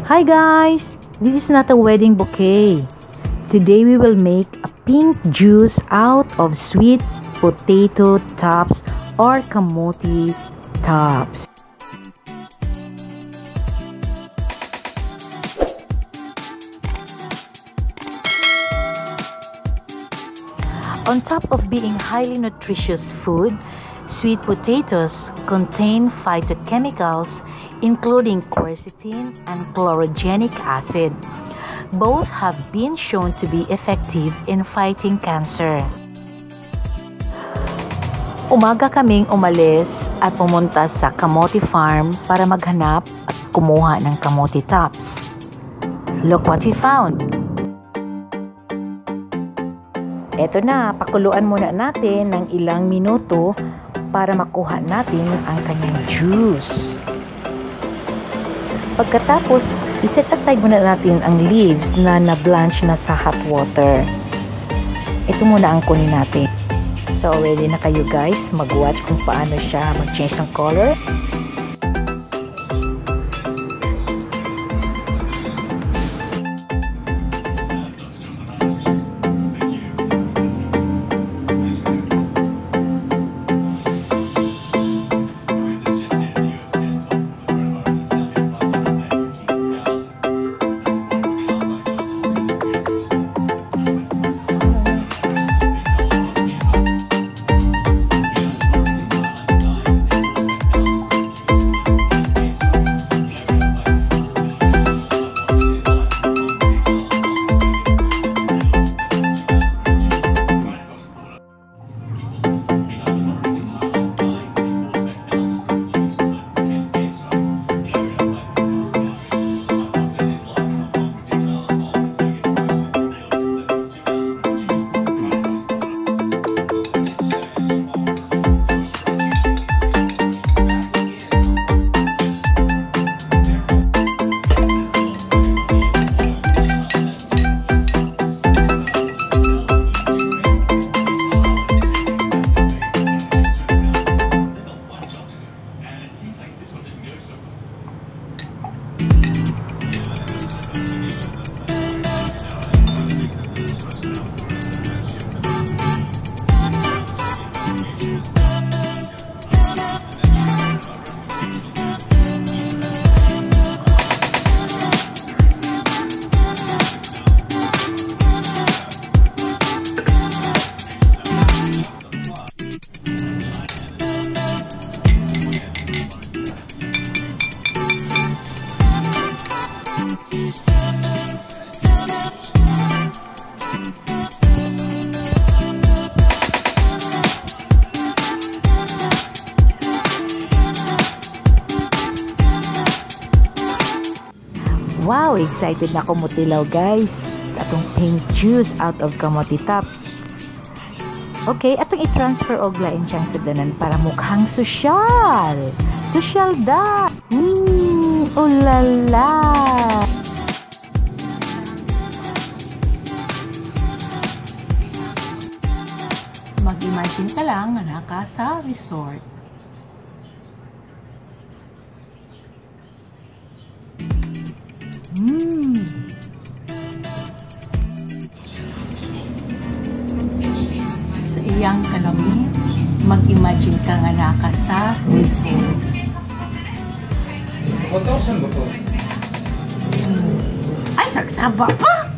Hi guys! This is not a wedding bouquet. Today we will make a pink juice out of sweet potato tops or kamote tops. On top of being highly nutritious food, sweet potatoes contain phytochemicals including quercetin and chlorogenic acid. Both have been shown to be effective in fighting cancer. Umaga kaming umalis at pumunta sa kamote farm para maghanap at kumuha ng kamote tops. Look what we found! Eto na, pakuluan muna natin ng ilang minuto para makuha natin ang kanyang juice. Pagkatapos, iset aside muna natin ang leaves na na-blanch na sa hot water. Ito muna ang kunin natin. So, ready na kayo guys mag-watch kung paano siya mag-change ng color? Wow! Excited na ako mutilaw guys sa atong pink juice out of kamote tops. Okay, atong i-transfer og lain siyang sudanan para mukhang sosyal! Sosyal da! Ulala! Mag-imagine ka lang na naka sa resort. Sa iyang kalami, mag-imagine ka nga naka sa resort. 1,000 ba to? Ay, sagsaba pa!